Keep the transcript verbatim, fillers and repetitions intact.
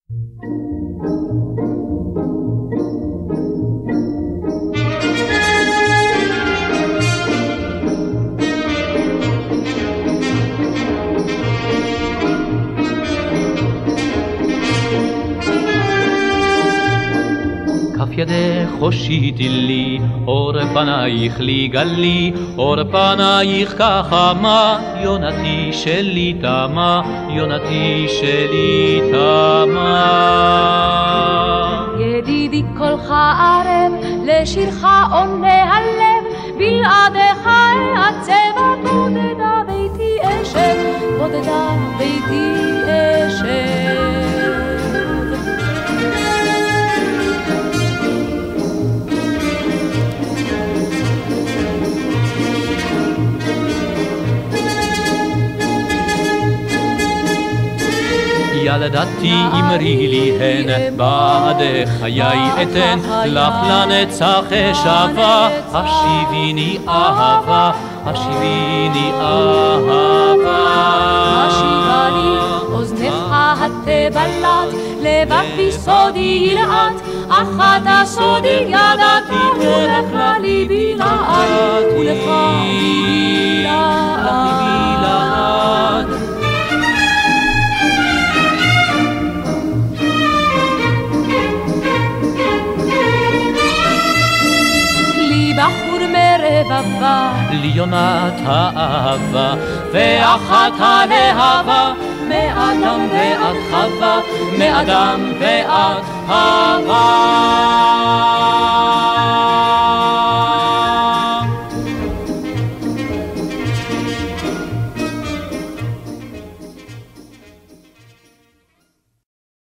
כף ידך הושיטי לי, אור פנייך לי גלי, אור פנייך כחמה, יונתי שלי תמה, יונתי שלי תמה. ידידי קולך ערב, לשירך עונה הלב, בלעדיך העצב, בודדה ביתי אשב, בודדה ביתי אשב. ילדתי אמרי לי הן, בעדך חיי אתן, לך לנצח אשבה, השיביני אהבה, השיביני אהבה. השיבה לי אוזנך התבלט, לבבי סודי ילעט, אחת הסודי ידעתי, ולך ליבי לעד, ולך ליבי לעד. בחור מרבבה, לי יונת האהבה, ואחת הלהבה, מאדם ועד חווה, מאדם ועד חווה.